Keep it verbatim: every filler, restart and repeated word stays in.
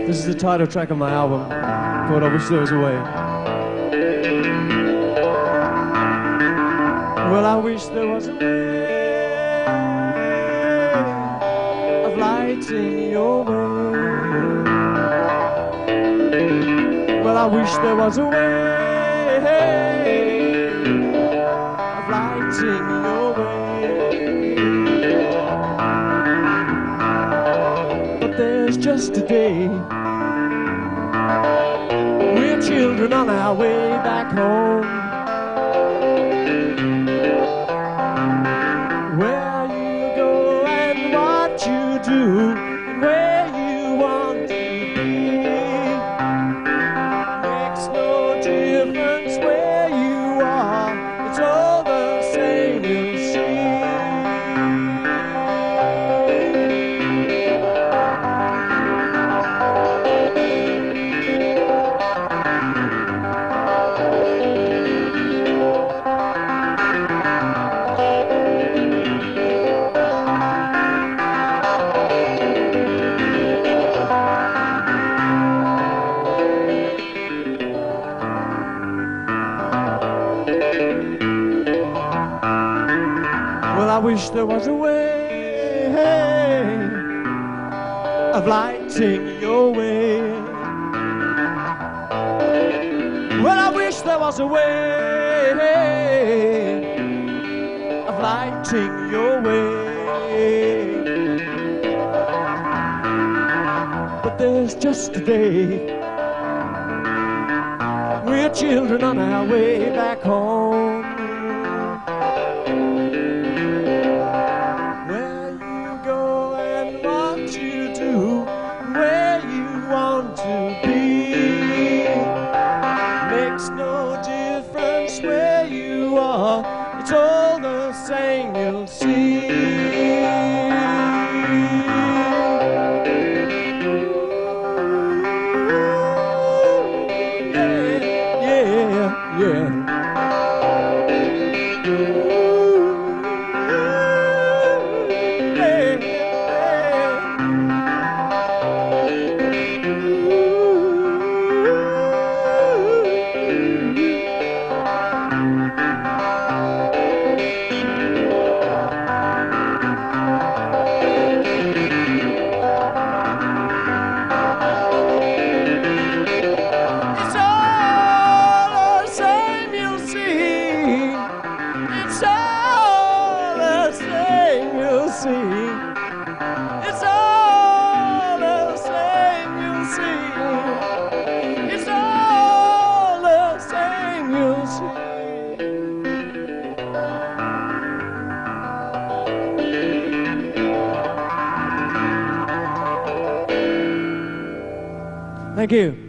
This is the title track of my album called I Wish There Was a Way. Well, I wish there was a way of lighting your way. Well, I wish there was a way of lighting your way. But there's just a day we're children on our way back home, where you go and what you do and where you want to be. Makes no difference where you are, it's all the same, you'll see. Well, I wish there was a way of lighting your way. Well, I wish there was a way of lighting your way. But there's just a day we're children on our way back home, where you go and what you do, where you want to be. Makes no difference where you are, it's all the same, you'll see. Yeah, yeah. See, it's all the same, you'll see. It's all the same, you'll see. Thank you.